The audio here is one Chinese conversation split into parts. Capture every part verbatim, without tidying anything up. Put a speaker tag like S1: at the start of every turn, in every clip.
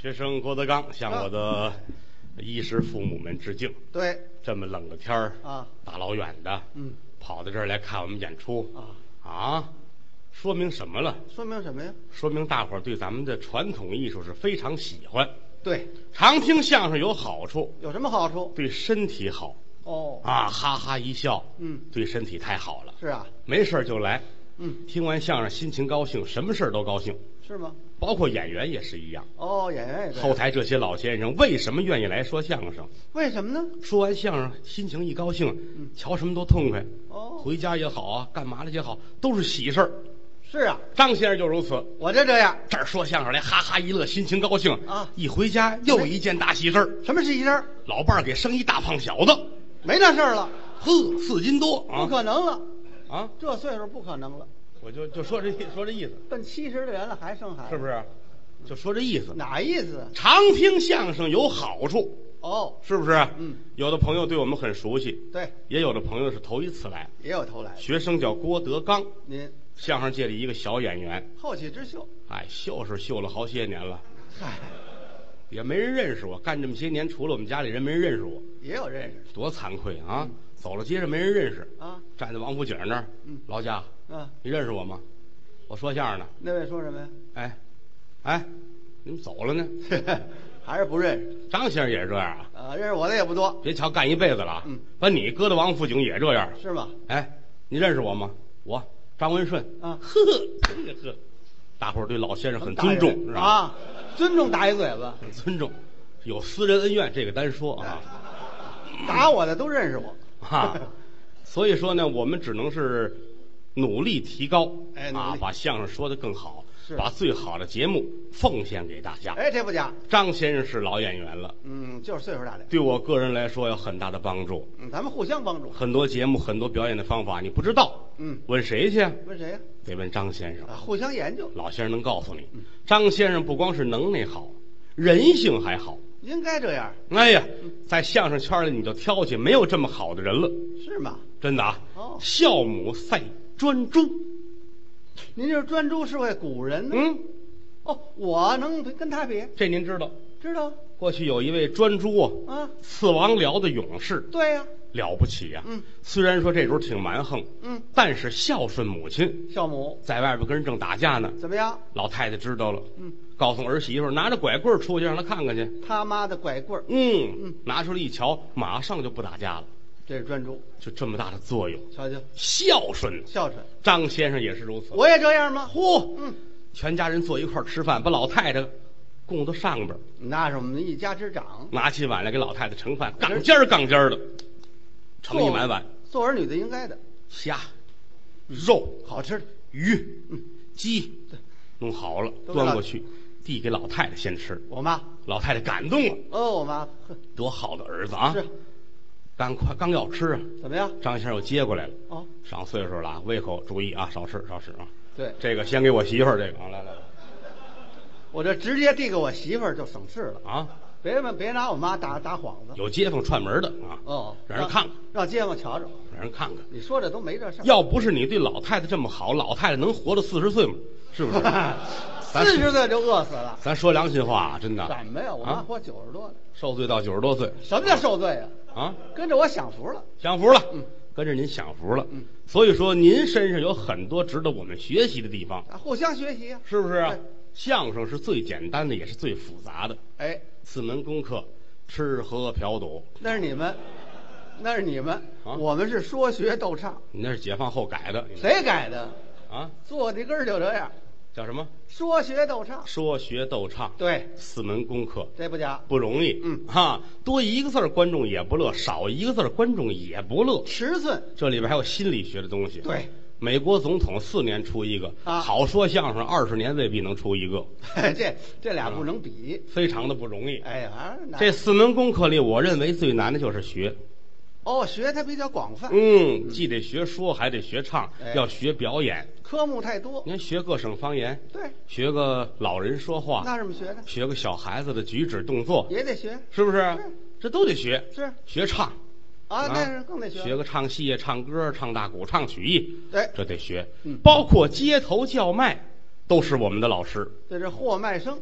S1: 学生郭德纲向我的衣食父母们致敬。
S2: 对，
S1: 这么冷的天儿
S2: 啊，
S1: 大老远的，
S2: 嗯，
S1: 跑到这儿来看我们演出
S2: 啊
S1: 啊，说明什么了？
S2: 说明什么呀？
S1: 说明大伙儿对咱们的传统艺术是非常喜欢。
S2: 对，
S1: 常听相声有好处，
S2: 有什么好处？
S1: 对身体好
S2: 哦，
S1: 啊，哈哈一笑，
S2: 嗯，
S1: 对身体太好了。
S2: 是啊，
S1: 没事儿就来，
S2: 嗯，
S1: 听完相声心情高兴，什么事儿都高兴，
S2: 是吗？
S1: 包括演员也是一样。
S2: 哦，演员也对。
S1: 后台这些老先生为什么愿意来说相声？
S2: 为什么呢？
S1: 说完相声，心情一高兴，
S2: 嗯，
S1: 瞧什么都痛快。
S2: 哦，
S1: 回家也好啊，干嘛了也好，都是喜事儿。
S2: 是啊，
S1: 张先生就如此。
S2: 我就这样。
S1: 这儿说相声来，哈哈一乐，心情高兴
S2: 啊。
S1: 一回家又一件大喜事儿。
S2: 什么喜事儿？
S1: 老伴儿给生一大胖小子，
S2: 没那事儿了。
S1: 呵，四斤多啊！
S2: 不可能了
S1: 啊！
S2: 这岁数不可能了。
S1: 我就就说这说这意思，
S2: 奔七十的人了还生孩子，
S1: 是不是？就说这意思。
S2: 哪意思？
S1: 常听相声有好处，
S2: 哦，
S1: 是不是？
S2: 嗯，
S1: 有的朋友对我们很熟悉，
S2: 对，
S1: 也有的朋友是头一次来。
S2: 也有头来的。
S1: 学生叫郭德纲，
S2: 您
S1: 相声界的一个小演员，
S2: 后起之秀。
S1: 哎，秀是秀了好些年了，
S2: 嗨，
S1: 也没人认识我。干这么些年，除了我们家里人，没人认识我，
S2: 也有认识
S1: 多惭愧啊！走了街上没人认识
S2: 啊。
S1: 站在王府井那儿，
S2: 嗯，
S1: 劳驾，
S2: 嗯，
S1: 你认识我吗？我说相声呢。
S2: 那位说什么呀？
S1: 哎，哎，你们走了呢？
S2: 还是不认识。
S1: 张先生也是这样啊？
S2: 啊，认识我的也不多。
S1: 别瞧干一辈子了，
S2: 嗯，
S1: 把你搁到王府井也这样，
S2: 是吗？
S1: 哎，你认识我吗？我张文顺
S2: 啊，
S1: 呵，这个呵，大伙儿对老先生很尊重，是吧？
S2: 啊，尊重打一嘴巴，
S1: 很尊重，有私人恩怨这个单说啊。
S2: 打我的都认识我
S1: 啊，所以说呢，我们只能是努力提高，
S2: 哎，
S1: 啊，把相声说得更好，
S2: 是
S1: 把最好的节目奉献给大家。
S2: 哎，这不假。
S1: 张先生是老演员了，
S2: 嗯，就是岁数大点，
S1: 对我个人来说有很大的帮助。
S2: 嗯，咱们互相帮助。
S1: 很多节目，很多表演的方法你不知道，
S2: 嗯，
S1: 问谁去？
S2: 问谁呀？
S1: 得问张先生
S2: 啊，互相研究。
S1: 老先生能告诉你，张先生不光是能耐好，人性还好。
S2: 应该这样。
S1: 哎呀，在相声圈里你就挑去，没有这么好的人了。
S2: 是吗？
S1: 真的啊。
S2: 哦，
S1: 孝母赛专诸。
S2: 您这专诸是位古人呢？
S1: 嗯，
S2: 哦，我能跟他比？
S1: 这您知道？
S2: 知道。
S1: 过去有一位专诸啊，
S2: 啊，
S1: 刺王僚的勇士。
S2: 对呀、啊，
S1: 了不起呀、啊。
S2: 嗯，
S1: 虽然说这主挺蛮横，
S2: 嗯，
S1: 但是孝顺母亲。
S2: 孝母
S1: 在外边跟人正打架呢，
S2: 怎么样？
S1: 老太太知道了，
S2: 嗯，
S1: 告诉儿媳妇拿着拐棍出去让他看看去。
S2: 他妈的拐棍
S1: 嗯
S2: 嗯，
S1: 拿出来一瞧，马上就不打架了。
S2: 这是专诸，
S1: 就这么大的作用。
S2: 瞧瞧，
S1: 孝顺，
S2: 孝顺。
S1: 张先生也是如此。
S2: 我也这样吗？
S1: 嚯，
S2: 嗯，
S1: 全家人坐一块儿吃饭，把老太太供到上边，
S2: 那是我们一家之长，
S1: 拿起碗来给老太太盛饭，杠尖儿杠尖儿的，盛一满碗。
S2: 做儿女的应该的，
S1: 虾、肉、
S2: 好吃的
S1: 鱼、
S2: 嗯、
S1: 鸡，弄好了端过去，递给老太太先吃。
S2: 我妈，
S1: 老太太感动了。
S2: 哦，我妈，
S1: 多好的儿子啊！
S2: 是，
S1: 刚快刚要吃啊，
S2: 怎么样？
S1: 张先生又接过来了。
S2: 哦，
S1: 上岁数了啊，胃口注意啊，少吃少吃啊。
S2: 对，
S1: 这个先给我媳妇儿这个啊，来来来，
S2: 我这直接递给我媳妇儿就省事了
S1: 啊！
S2: 别别拿我妈打打幌子。
S1: 有街坊串门的啊，
S2: 哦，
S1: 让人看看，
S2: 让街坊瞧着，
S1: 让人看看。
S2: 你说这都没这事儿。
S1: 要不是你对老太太这么好，老太太能活到四十岁吗？是不是？
S2: 四十岁就饿死了。
S1: 咱说良心话，真的。
S2: 怎么呀？我妈活九十多了，
S1: 受罪到九十多岁。
S2: 什么叫受罪啊？
S1: 啊，
S2: 跟着我享福了，
S1: 享福了。
S2: 嗯，
S1: 跟着您享福了。
S2: 嗯，
S1: 所以说您身上有很多值得我们学习的地方，
S2: 啊，互相学习啊，
S1: 是不是啊？相声是最简单的，也是最复杂的。
S2: 哎，
S1: 四门功课，吃喝嫖赌。
S2: 那是你们，那是你们，
S1: 啊，
S2: 我们是说学逗唱。
S1: 你那是解放后改的。
S2: 谁改的？
S1: 啊，
S2: 坐的根儿就这样。
S1: 叫什么？
S2: 说学逗唱。
S1: 说学逗唱。
S2: 对，
S1: 四门功课，
S2: 这不假，
S1: 不容易。
S2: 嗯，
S1: 哈，多一个字儿观众也不乐，少一个字儿观众也不乐。
S2: 尺寸，
S1: 这里边还有心理学的东西。
S2: 对，
S1: 美国总统四年出一个，
S2: 啊，
S1: 好说相声二十年未必能出一个。
S2: 这这俩不能比，
S1: 嗯，非常的不容易。
S2: 哎呀，
S1: 这四门功课里，我认为最难的就是学。
S2: 哦，学它比较广泛。
S1: 嗯，既得学说，还得学唱，
S2: 哎，
S1: 要学表演，
S2: 科目太多。
S1: 您学各省方言，
S2: 对，
S1: 学个老人说话，
S2: 那怎么学的？
S1: 学个小孩子的举止动作
S2: 也得学，
S1: 是不是？
S2: 是，
S1: 这都得学。
S2: 是，
S1: 学唱
S2: 啊，那是更得学。
S1: 学个唱戏、唱歌、唱大鼓、唱曲艺，
S2: 对，
S1: 这得学。
S2: 嗯，
S1: 包括街头叫卖，都是我们的老师。
S2: 这是货卖声。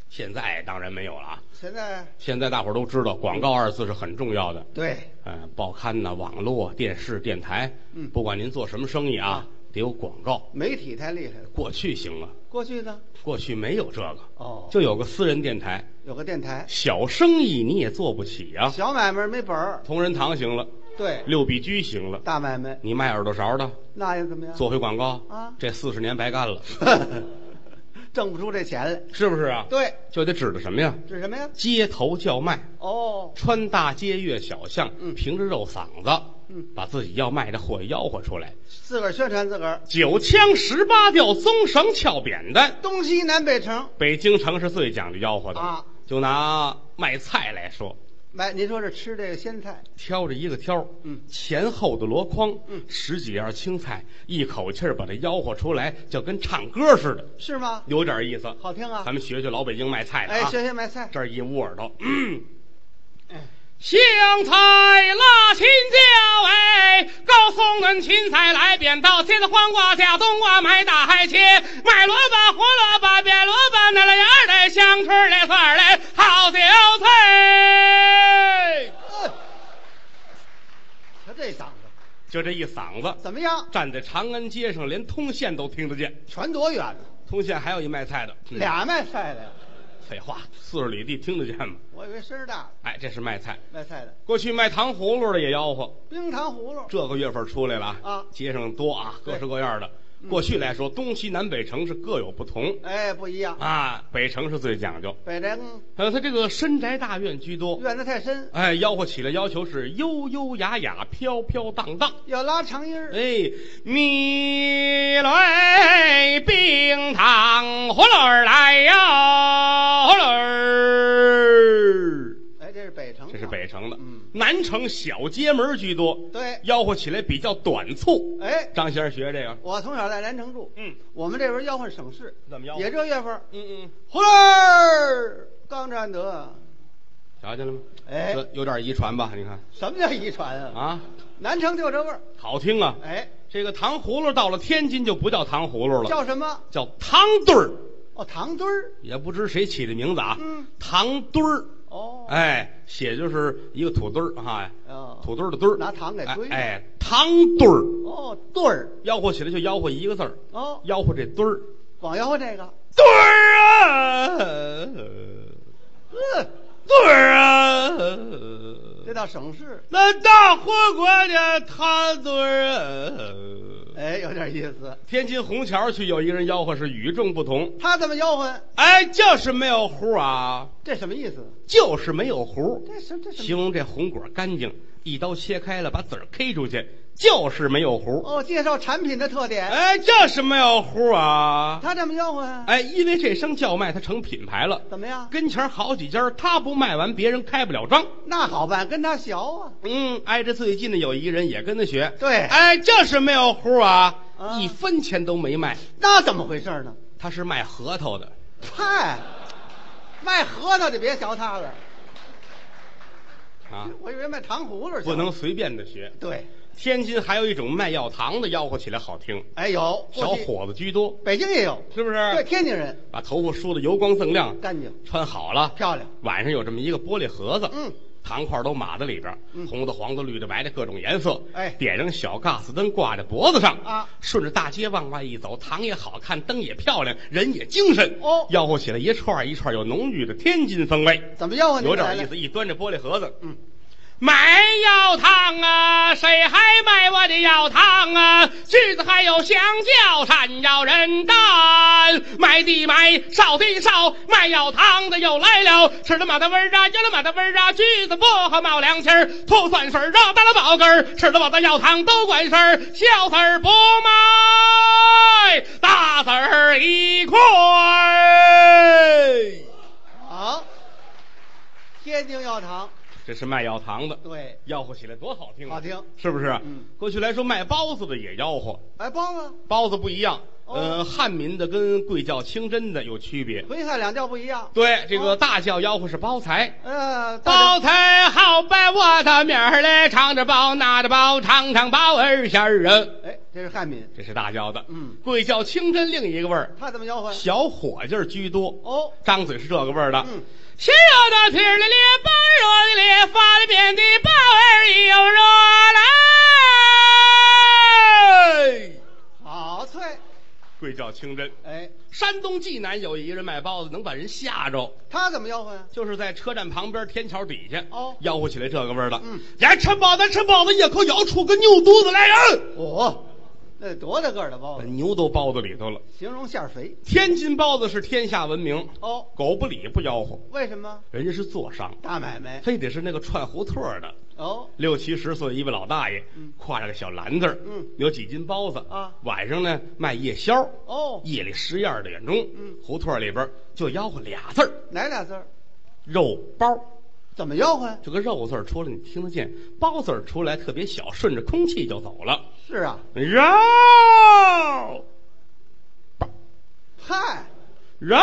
S1: 现在当然没有了啊。
S2: 现在
S1: 现在大伙儿都知道，广告二字是很重要的。
S2: 对，
S1: 嗯，报刊呐、网络、电视、电台，
S2: 嗯
S1: 不管您做什么生意啊，
S2: 啊
S1: 得有广告。
S2: 媒体太厉害了。
S1: 过去行了，
S2: 过去呢？
S1: 过去没有这个，
S2: 哦，
S1: 就有个私人电台，
S2: 有个电台，
S1: 小生意你也做不起呀、
S2: 小买卖没本儿。
S1: 同仁堂行了，
S2: 对，
S1: 六必居行了，
S2: 大买卖
S1: 你卖耳朵勺的，
S2: 那又怎么样？
S1: 做回广告
S2: 啊
S1: 这四十年白干了，
S2: 挣不出这钱来。
S1: 是不是啊？
S2: 对，
S1: 就得指的什么呀？
S2: 这是什么呀？
S1: 街头叫卖，
S2: 哦，
S1: 穿大街越小巷，
S2: 嗯
S1: 凭着肉嗓子，
S2: 嗯，
S1: 把自己要卖的货吆喝出来。
S2: 自个儿宣传自个儿。
S1: 九腔十八调，棕绳翘扁担。
S2: 东西南北城
S1: 北京城是最讲究吆喝的
S2: 啊。
S1: 就拿卖菜来说，
S2: 买，您说这吃这个鲜菜，
S1: 挑着一个挑，
S2: 嗯，
S1: 前后的箩筐，
S2: 嗯，
S1: 十几样青菜，一口气儿把它吆喝出来，就跟唱歌似的，
S2: 是吗？
S1: 有点意思。
S2: 好听啊！
S1: 咱们学学老北京卖菜的啊。
S2: 哎，学学买菜。
S1: 这儿一捂耳朵，嗯。
S2: 哎
S1: 香菜辣青椒，哎，高松嫩芹菜来扁豆，茄子黄瓜加冬瓜买大海切，卖萝卜胡萝卜变萝卜，那了芽儿嘞，香椿儿嘞，蒜儿嘞，好韭菜。
S2: 呃瞧这嗓子
S1: 就这一嗓子，
S2: 怎么样？
S1: 站在长安街上，连通县都听得见。
S2: 传多远呢？
S1: 通县还有一卖菜的，嗯
S2: 俩卖菜的呀？
S1: 废话，四十里地听得见吗？
S2: 我以为声儿大。
S1: 哎，这是卖菜。
S2: 卖菜的
S1: 过去卖糖葫芦的也吆喝，
S2: 冰糖葫芦。
S1: 这个月份出来了
S2: 啊
S1: 街上多啊，
S2: 对
S1: 各式各样的。过去来说，东西南北城是各有不同
S2: 哎，不一样。
S1: 啊，北城是最讲究，
S2: 北城
S1: 呃，它这个深宅大院居多，
S2: 院子太深，
S1: 哎，吆喝起来要求是悠悠雅雅、飘飘荡荡。
S2: 要拉长音儿。
S1: 哎，米来冰糖葫芦儿来哟，葫芦儿。
S2: 哎，这是北城。
S1: 这是北城的，
S2: 嗯，
S1: 南城小街门居多，
S2: 对。
S1: 吆喝起来比较短促。
S2: 哎，
S1: 张先生学这个，
S2: 我从小在南城住，
S1: 嗯，
S2: 我们这边吆喝省市，
S1: 怎么吆喝？
S2: 也这月份儿，
S1: 嗯嗯，
S2: 葫芦儿刚占得。
S1: 瞧见了吗？
S2: 哎，
S1: 这有点遗传吧？你看
S2: 什么叫遗传啊？
S1: 啊，
S2: 南城就这味儿。
S1: 好听啊。
S2: 哎，
S1: 这个糖葫芦到了天津就不叫糖葫芦了，
S2: 叫什么？
S1: 叫糖墩儿。
S2: 哦，糖墩儿。
S1: 也不知谁起的名字啊。
S2: 嗯，
S1: 糖墩儿。
S2: 哦，
S1: 哎，写就是一个土墩儿哈，
S2: 哦，
S1: 土墩儿的墩儿，
S2: 拿糖给堆
S1: 哎，哎，糖墩儿。
S2: 哦，墩儿。
S1: 吆喝起来就吆喝一个字儿，
S2: 哦，
S1: 吆喝这墩儿，
S2: 光吆喝这个。
S1: 墩儿啊，
S2: 嗯，
S1: 墩儿啊，
S2: 这到省市。
S1: 那大火锅的糖墩儿啊。
S2: 哎，有点意思。
S1: 天津虹桥区有一个人吆喝是与众不同，
S2: 他怎么吆喝？
S1: 哎，就是没有糊啊，
S2: 这什么意思？
S1: 就是没有糊，
S2: 这什这什么？
S1: 形容这红果干净，一刀切开了，把籽儿 K 出去，就是没有糊。
S2: 哦，介绍产品的特点。
S1: 哎，就是没有糊啊。
S2: 他这么吆喝呀？
S1: 哎，因为这声叫卖，它成品牌了。
S2: 怎么样？
S1: 跟前儿好几家，他不卖完，别人开不了张。
S2: 那好办，跟他学啊。
S1: 嗯，挨着最近的有一个人也跟他学。
S2: 对
S1: 哎，就是没有糊啊，
S2: 啊
S1: 一分钱都没卖。
S2: 那怎么回事呢？
S1: 他是卖核桃的。
S2: 嗨，卖核桃就别学他了。
S1: 啊，
S2: 我以为卖糖葫芦去。
S1: 不能随便的学。
S2: 对，
S1: 天津还有一种卖药糖的，吆喝起来好听，
S2: 哎有
S1: 小伙子居多，
S2: 北京也有，
S1: 是不是？
S2: 对，天津人
S1: 把头发梳得油光锃亮，
S2: 干净
S1: 穿好了，
S2: 漂亮。
S1: 晚上有这么一个玻璃盒子，
S2: 嗯，
S1: 糖块都码在里边，
S2: 嗯
S1: 红的、黄的、绿的、白的，各种颜色。
S2: 哎
S1: 点上小嘎斯灯挂在脖子上
S2: 啊，
S1: 顺着大街往外一走，糖也好看，灯也漂亮，人也精神。
S2: 哦
S1: 吆喝起来一串一串有浓郁的天津风味，
S2: 怎么吆喝？
S1: 有点意思。一端着玻璃盒子，
S2: 嗯。
S1: 卖药糖啊，谁还卖我的药糖啊？橘子还有香蕉，山药人丹，卖的卖，烧的烧，卖药糖的又来了，吃了马的味儿啊，有了马的味儿啊，橘子薄荷冒凉气儿，吐酸水儿啊，打了饱嗝儿，吃了我的药糖都管事儿，小子儿不卖，大子儿一块。
S2: 好，天津药糖。
S1: 这是卖药糖的，
S2: 对，
S1: 吆喝起来多好听啊！
S2: 好听，
S1: 是不是？
S2: 嗯，
S1: 过去来说卖包子的也吆喝，
S2: 哎，包子，
S1: 包子不一样，
S2: 哦
S1: 呃，汉民的跟贵教清真的有区别。
S2: 徽汉两调不一样。
S1: 对，这个
S2: 哦
S1: 大教吆喝是包财，
S2: 呃，
S1: 包财好摆我的面儿嘞，唱着包，拿着包，唱唱包儿馅儿啊。
S2: 哎， 这是汉民，
S1: 这是大叫的。
S2: 嗯，
S1: 贵叫清真，另一个味儿，
S2: 他怎么吆喝？
S1: 小伙劲儿居多。
S2: 哦，
S1: 张嘴是这个味儿的。
S2: 嗯，
S1: 先要到蹄儿的咧，包热的咧，发的边的包儿又热来。
S2: 好脆。
S1: 贵叫清真。
S2: 哎，
S1: 山东济南有一个人卖包子，能把人吓着。
S2: 他怎么吆喝呀？
S1: 就是在车站旁边天桥底下，
S2: 哦，
S1: 吆喝起来这个味儿的。
S2: 嗯，
S1: 来吃包子，吃包子，一口咬出个牛肚子来人。
S2: 哦，那多大个儿的包
S1: 把
S2: 子？
S1: 牛都包子里头了。
S2: 形容馅儿肥。
S1: 天津包子是天下闻名。
S2: 哦，
S1: 狗不理不吆喝，
S2: 为什么？
S1: 人家是做商，
S2: 大买卖。
S1: 非得是那个串胡同的。
S2: 哦，
S1: 六七十岁一位老大爷，
S2: 嗯，
S1: 挎着个小篮子，
S2: 嗯，
S1: 有几斤包子
S2: 啊。
S1: 晚上呢卖夜宵。
S2: 哦，
S1: 夜里十一二点钟，
S2: 嗯，
S1: 胡同里边就吆喝俩字儿，
S2: 哪俩字儿？
S1: 肉包。
S2: 怎么吆喝呀？
S1: 这个肉字儿出来你听得见，包字儿出来特别小，顺着空气就走了。
S2: 是啊，
S1: 肉包，
S2: 嗨，
S1: 肉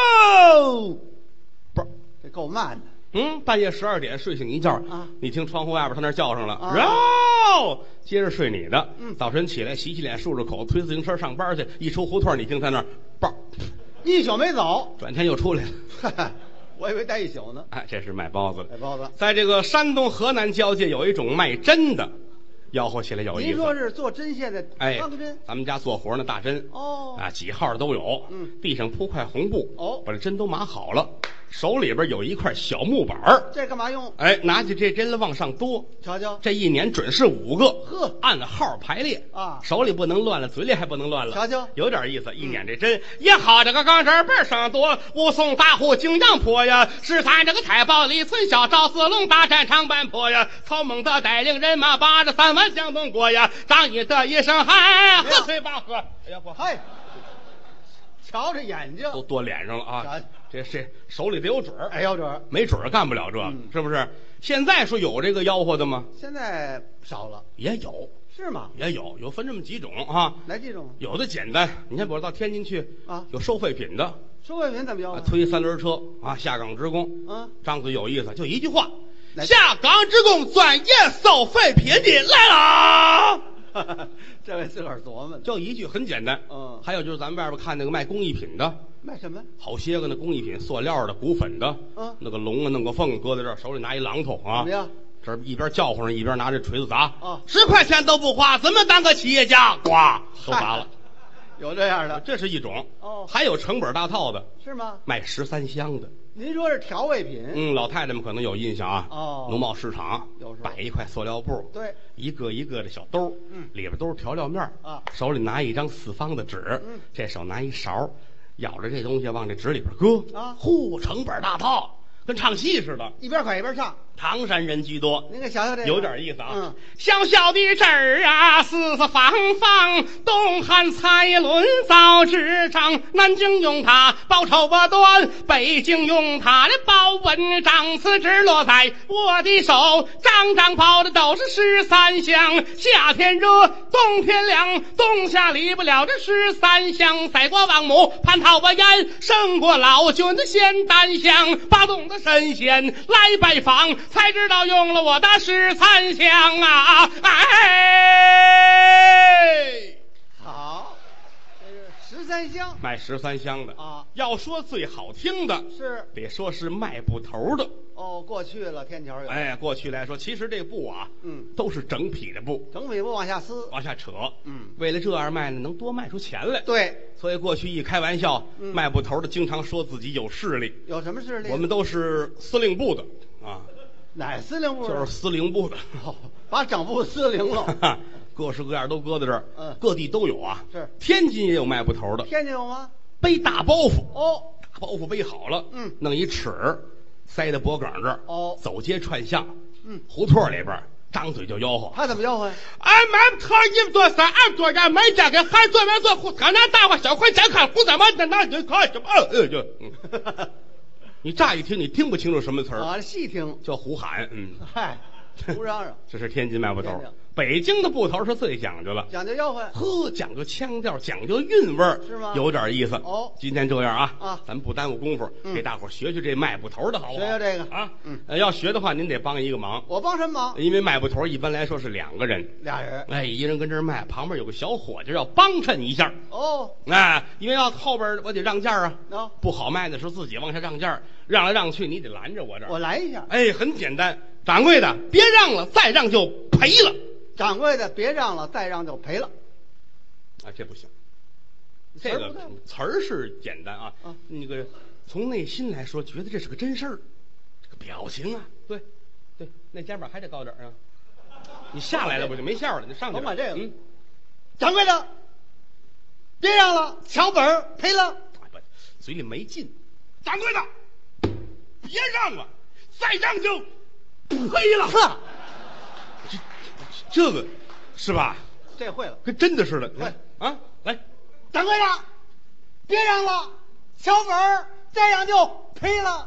S1: 包。
S2: 这够慢的。
S1: 嗯，半夜十二点睡醒一觉
S2: 啊，
S1: 你听窗户外边他那叫上了，
S2: 啊，
S1: 肉，接着睡你的。
S2: 嗯，
S1: 早晨起来洗洗脸漱漱口，推自行车上班去，一出胡同你听他那儿包，
S2: 一宿没走，
S1: 转天又出来了。
S2: 哈哈，我以为待一宿呢。
S1: 哎，这是卖包子的。
S2: 卖包子，
S1: 在这个山东河南交界有一种卖针的，吆喝起来有意思。
S2: 您说是做针线的
S1: 哎，
S2: 钢针？
S1: 咱们家做活那大针
S2: 哦，
S1: 啊，几号都有。
S2: 嗯，
S1: 地上铺块红布，
S2: 哦，
S1: 把这针都码好了，手里边有一块小木板儿，
S2: 这干嘛用？
S1: 哎，拿起这针来往上多，
S2: 瞧瞧，
S1: 这一年准是五个，
S2: 呵，
S1: 按号排列
S2: 啊，
S1: 手里不能乱了，嘴里还不能乱了。
S2: 瞧瞧，
S1: 有点意思。一撵这针，也好这个钢针背上多，武松大呼景阳坡呀，十三这个太保李存孝赵四龙大战长坂坡呀，曹孟德带领人马把这三万向东过呀，张翼德一声喊，喝水吧喝，哎呀嚯，
S2: 嗨，瞧着眼睛
S1: 都多脸上了啊！
S2: 瞧
S1: 这这手里得有准儿，
S2: 哎，有准儿，
S1: 没准儿干不了这个，
S2: 嗯
S1: 是不是？现在说有这个吆喝的吗？
S2: 现在少了，
S1: 也有，
S2: 是吗？
S1: 也有，有分这么几种啊。
S2: 哪几种？
S1: 有的简单，你看，我到天津去
S2: 啊，
S1: 有收废品的，
S2: 收废品怎么吆喝？
S1: 推三轮车啊，下岗职工，
S2: 嗯，
S1: 张嘴有意思，就一句话：
S2: 哪
S1: 下岗职工专业收废品的来啦！
S2: 这位自个儿琢磨的，
S1: 就一句，很简单。
S2: 嗯，
S1: 还有就是咱们外边看那个卖工艺品的，
S2: 卖什么？
S1: 好些个那工艺品，塑料的、骨粉的，
S2: 嗯，
S1: 那个龙啊，弄个凤搁在这儿，手里拿一榔头啊，
S2: 怎么样？
S1: 这儿一边叫唤着，一边拿着锤子砸，
S2: 啊，
S1: 十块钱都不花，怎么当个企业家？呱，都砸了。
S2: 有这样的，
S1: 这是一种。
S2: 哦，
S1: 还有成本大套的，
S2: 是吗？
S1: 卖十三香的。
S2: 您说是调味品？
S1: 嗯，老太太们可能有印象啊。
S2: 哦，
S1: 农贸市场
S2: 有时候
S1: 摆一块塑料布，
S2: 对，
S1: 一个一个的小兜，
S2: 嗯，
S1: 里边都是调料面
S2: 啊，
S1: 手里拿一张四方的纸，
S2: 嗯，
S1: 这手拿一勺，舀着这东西往这纸里边搁
S2: 啊，
S1: 呼，成本大套，跟唱戏似的，
S2: 一边快一边唱。
S1: 唐山人居多，
S2: 您给瞧瞧这个，
S1: 有点意思啊。
S2: 嗯，
S1: 小小的汁儿啊，四四方方，东汉蔡伦造纸张，南京用它包绸不断，北京用它的包文章，此纸落在我的手，张张包的都是十三香，夏天热，冬天凉，冬夏离不了这十三香，赛过王母蟠桃不烟，胜过老君的仙丹香，八洞的神仙来拜访，才知道用了我的十三香啊！哎，
S2: 好，这是十三香，
S1: 卖十三香的
S2: 啊。
S1: 要说最好听的，
S2: 是
S1: 得说是卖布头的。
S2: 哦，过去了天桥有，
S1: 哎，过去来说，其实这布啊，
S2: 嗯，
S1: 都是整匹的布，
S2: 整匹布往下撕，
S1: 往下扯。
S2: 嗯，
S1: 为了这样卖呢，能多卖出钱来。
S2: 对，
S1: 所以过去一开玩笑，
S2: 嗯
S1: 卖布头的经常说自己有势力。
S2: 有什么势力？
S1: 我们都是司令部的啊，
S2: 哪司令部？
S1: 就是司令部的，
S2: 哦，把整部司令了。
S1: 各式各样都搁在这儿，
S2: 嗯，
S1: 各地都有啊。
S2: 是，
S1: 天津也有卖布头的，
S2: 天津有吗？
S1: 背大包袱，
S2: 哦，
S1: 大包袱背好了，
S2: 嗯，
S1: 弄一尺塞在脖梗这儿，
S2: 哦，
S1: 走街串巷，
S2: 嗯，
S1: 胡同里边张嘴就吆喝。
S2: 他怎么吆喝呀？
S1: 俺买布头一多三，俺多人买家给喊做完做胡，河南大话小块健康胡咱们的那就看什么？呃就，嗯你乍一听你听不清楚什么词儿
S2: 啊，细听
S1: 叫胡喊，嗯，
S2: 嗨，胡嚷嚷。
S1: 这是天津卖布头， 北京的布头是最讲究了，
S2: 讲究吆喝，
S1: 呵，讲究腔调，讲究韵味儿，
S2: 是吗？
S1: 有点意思。
S2: 哦，
S1: 今天这样啊
S2: 啊，
S1: 咱不耽误功夫，
S2: 嗯、
S1: 给大伙学学这卖布头的好不好？
S2: 学学这个
S1: 啊，
S2: 嗯、
S1: 呃，要学的话，您得帮一个忙。
S2: 我帮什么忙？
S1: 因为卖布头一般来说是两个人，
S2: 俩人，
S1: 哎，一人跟这儿卖，旁边有个小伙计要帮衬一下。
S2: 哦，
S1: 哎，因为要后边我得让价啊，
S2: 哦，
S1: 不好卖的时候自己往下让价，让来让去你得拦着我这儿。
S2: 我来一下。
S1: 哎，很简单，掌柜的别让了，再让就赔了。
S2: 掌柜的别让了，再让就赔了。
S1: 啊，这不行。这个词儿是简单啊，
S2: 啊
S1: 那个从内心来说，觉得这是个真事儿。这个表情啊，对，对，那肩膀还得高点啊。你下来了我就没笑了，你上去。
S2: 甭管这个，
S1: 嗯，
S2: 掌柜的别让了，小本儿赔了。
S1: 不，嘴里没劲。掌柜的别让了，再让就赔了。
S2: 呵，
S1: 这这个是吧？
S2: 这会了，
S1: 跟真的似的。
S2: 会
S1: 啊，来，
S2: 掌柜的别让了，小本儿再让就赔了。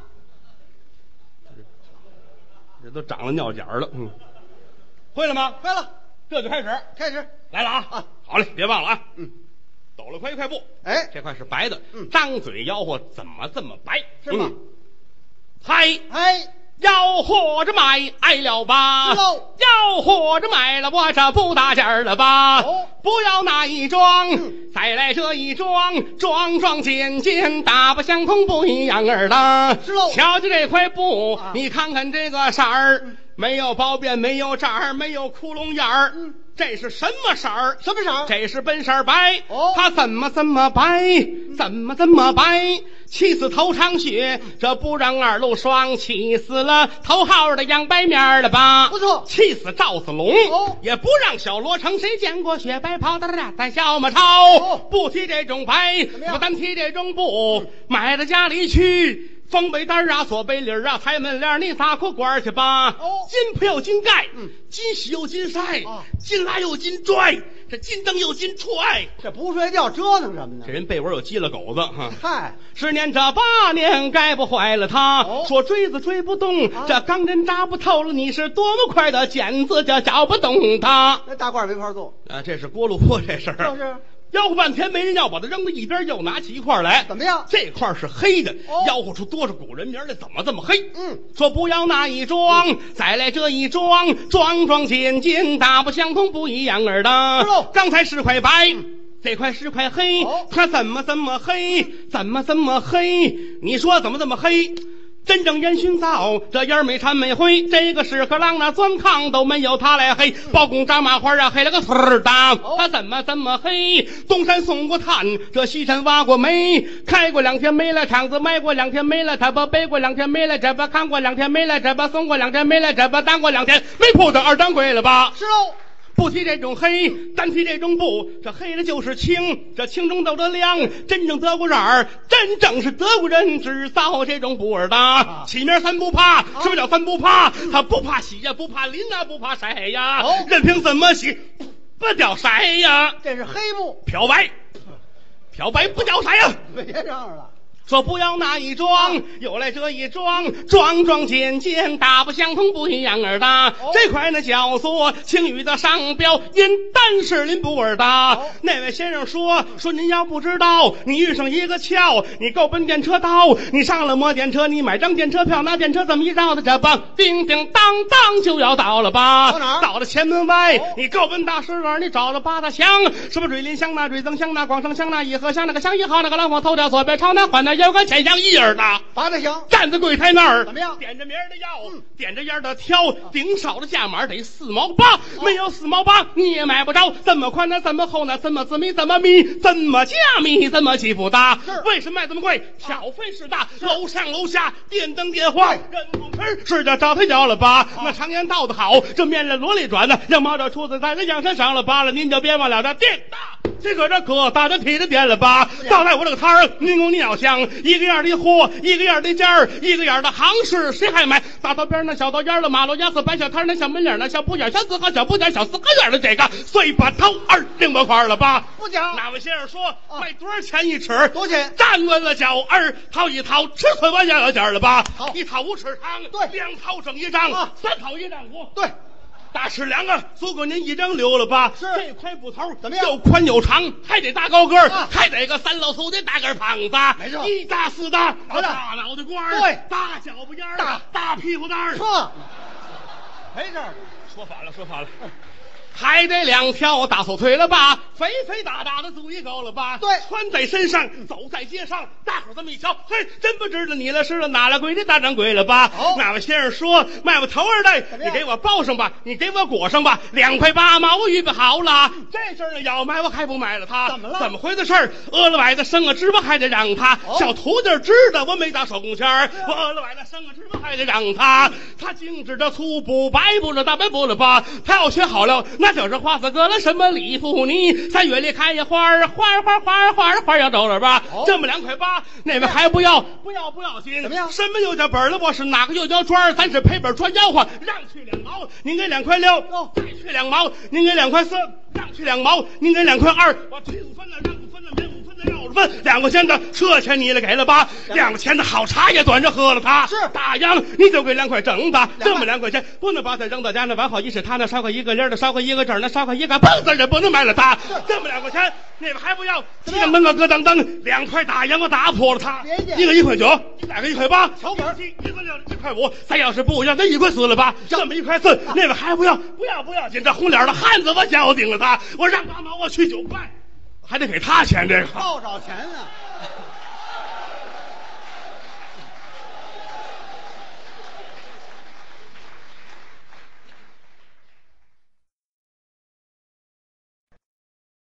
S1: 这都长了尿点儿了。嗯，会了吗？
S2: 会了，
S1: 这就开始，
S2: 开始
S1: 来了啊！
S2: 啊，
S1: 好嘞，别忘了啊。
S2: 嗯，
S1: 抖了快一块布，
S2: 哎，
S1: 这块是白的。
S2: 嗯，
S1: 张嘴吆喝怎么这么白？
S2: 是吗？
S1: 嗯、嗨，
S2: 哎，
S1: 吆喝着买挨了吧？
S2: 是喽。
S1: 吆喝着买了，我这不大件儿了吧？
S2: 哦，
S1: 不要那一装，
S2: 嗯、
S1: 再来这一装，装装件件大不相同，不一样儿的。
S2: 是喽。
S1: 瞧瞧这块布，
S2: 啊、
S1: 你看看这个色儿。
S2: 嗯，
S1: 没有包边，没有褶儿，没有窟窿眼儿。
S2: 嗯，
S1: 这是什么色儿？
S2: 什么色儿？
S1: 这是本色白。
S2: 哦，
S1: 它怎么这么白？怎么这么白？气死头长血，这不让二路双，气死了头号的杨白面了吧？
S2: 不错。
S1: 气死赵子龙，
S2: 哦，
S1: 也不让小罗成。谁见过雪白袍的在小马超？
S2: 哦，
S1: 不提这种白，不单提这种布，嗯、买到家里去。风背单啊，锁背领啊，抬门帘，你撒裤管去吧。
S2: 哦，
S1: 金铺又金盖，
S2: 嗯，
S1: 金洗又金晒，
S2: 啊，
S1: 金拉又金拽，这金蹬又金踹，
S2: 这不睡觉折腾什么呢？
S1: 这人被窝有鸡了狗子哈。
S2: 嗨，
S1: 十年这八年该不坏了他。
S2: 哦，
S1: 说追子追不动，
S2: 啊，
S1: 这钢针扎不透了，你是多么快的剪子就绞不动他。
S2: 那大褂没法做
S1: 啊，这是锅炉坡这事儿。
S2: 就是。
S1: 吆喝半天没人要，把它扔到一边，又拿起一块来。
S2: 怎么样？
S1: 这块是黑的，
S2: 哦，
S1: 吆喝出多少古人名来？怎么这么黑？
S2: 嗯，
S1: 说不要那一装，嗯、再来这一装，装装件件大不相同，不一样儿的。
S2: 是喽。
S1: 刚才是块白，
S2: 嗯、
S1: 这块是块黑，
S2: 哦，
S1: 它怎么这么黑？怎么这么黑？你说怎么这么黑？真正烟熏灶，这烟儿没掺没灰，这个屎壳郎那钻炕都没有他来黑。包公扎麻花啊，黑了个腿儿的，他怎么这么黑？东山送过炭，这西山挖过煤，开过两天没了厂子，卖过两天没了，这不背过两天没了，这不看过两天没了，这不送过两天没了，这不当过两天没铺的二掌柜了吧？
S2: 是喽。
S1: 不提这种黑，单提这种布，这黑的就是青，这青中透着亮，真正德国人儿，真正是德国人制造这种布儿的。啊、起名三不怕，啊、什么叫三不怕？嗯、他不怕洗呀，不怕淋啊，不怕晒呀，哦、任凭怎么洗，不掉色呀。
S2: 这是黑布，
S1: 漂白，漂白不掉色呀。
S2: 别嚷嚷了。
S1: 说不要那一装，又来这一装，装装件件大不相同，不一样儿的。哦、这块呢叫做青雨的商标，因单是林布儿的。哦、那位先生说说您要不知道，你遇上一个桥，你够奔电车道，你上了摩电车，你买张电车票，拿电车这么一绕的，这棒叮叮当当就要到了吧？
S2: 到哪儿？
S1: 到了前门外，
S2: 哦、
S1: 你够奔大石栏，你找了八大乡，什么瑞林乡那瑞增乡那广城乡那颐和乡那个乡一号那个兰花头条左边朝南环那。有个钱香一人的，
S2: 八大香
S1: 站在柜台那儿，
S2: 怎么样？
S1: 点着名儿的要，
S2: 嗯、
S1: 点着烟的挑，顶少的价码得四毛八，哦、没有四毛八你也买不着。怎么宽呢？怎么厚呢？怎么字密？怎么密？怎么加密？怎么起伏大？为什么卖这么贵？挑费是大，楼上楼下电灯电话，人工盆是叫找他要了吧？啊、那常言道的好，这面了萝里转的，羊毛这出子在这阳山上了疤了，您就别忘了这电大。这个这可大着提着点了吧？倒在我这个摊儿，您公你要想一个样的货，一个样的价儿，一个样的行市，谁还买？大道边那小道沿了，马路牙子摆小摊那小门脸那小不眼小四合小不点小四合院的这个碎把头二零多块了吧？
S2: 不讲。
S1: 哪位先生说、啊、卖多少钱一尺？
S2: 多少钱？
S1: 站稳了脚二掏一掏，尺寸完下了价了吧？
S2: 好，
S1: 一掏五尺长，
S2: 对，
S1: 两掏整一张，
S2: 啊、
S1: 三掏一丈五，
S2: 对。
S1: 大尺两个，足够您一张溜了吧？
S2: 是
S1: 这块布头
S2: 怎么样
S1: 又宽又长，还得大高个儿，
S2: 啊
S1: 还得个三老头的大个儿胖子，
S2: 没错
S1: 一大四大，
S2: 好的
S1: 大脑袋瓜儿，
S2: 对
S1: 大脚巴尖儿，
S2: 大
S1: 大屁股蛋儿。
S2: 呵，没事儿，
S1: 说反了，说反了。还得两条大粗腿了吧，肥肥大大的足一高了吧？
S2: 对
S1: 穿在身上，走在街上，大伙儿这么一瞧，嘿，真不知道你了是了哪了鬼的大掌柜了吧？
S2: 哦
S1: 那位先生说，卖我头儿的，
S2: 怎么样
S1: 你给我包上吧，你给我裹上吧，两块八毛我预备好了。这事儿要买我还不买了他？
S2: 怎么了
S1: 怎么回的事儿？饿了崴的生个芝麻还得让他，
S2: 哦
S1: 小徒弟知道我没打手工钱儿，我饿了崴的生个芝麻还得让他，他精致的粗布白布了大白布了吧？他要学好了，那就是花子哥了什么李富尼，三月里开呀花儿花儿花儿花儿花儿花儿要走了吧？
S2: 哦
S1: 这么两块八，那位还不要？不要不要紧？
S2: 怎么样
S1: 什么又叫本儿了？我是哪个又叫砖儿？咱是赔本赚吆喝，让去两毛，您给两块六，
S2: 哦
S1: 再去两毛，您给两块四，让去两毛，您给两块二，我退五分了，让五分了，免五分的，让五分，两块钱的这钱你了给了吧？两块钱的好茶也端着喝了它。
S2: 是
S1: 大洋，你就给两块整的，
S2: 块
S1: 这么两块钱不能把它扔到家那完好一是他那烧个一个零的，烧个一个整的，烧个一个蹦子也不能卖了它。这么两块钱，那个还不要？
S2: 怎么样
S1: 噔噔咯噔噔，两块大洋我打破了它
S2: 别介，
S1: 一个一块九，两个一块八，
S2: 瞧本儿
S1: 一个六一块五，咱要是不要，那一块四了吧？这么一块四，那个还不要？不要不要紧，这红脸的汉子我交定了他，我让八毛我去九块，还得给他钱这个。
S2: 报找钱啊！